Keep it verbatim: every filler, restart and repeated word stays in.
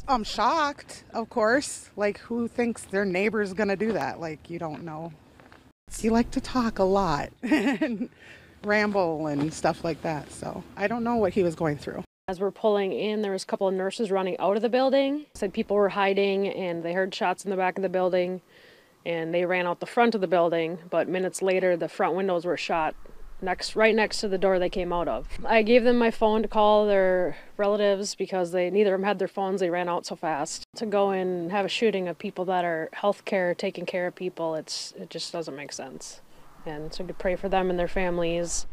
I'm shocked, of course. Like, who thinks their neighbor's gonna do that? Like, you don't know. You like to talk a lot and ramble and stuff like that. So I don't know what he was going through. As we're pulling in, there was a couple of nurses running out of the building. Said people were hiding and they heard shots in the back of the building and they ran out the front of the building. But minutes later, the front windows were shot next, right next to the door they came out of. I gave them my phone to call their relatives because they neither of them had their phones. They ran out so fast. To go in and have a shooting of people that are healthcare, taking care of people, it's it just doesn't make sense. And so to pray for them and their families.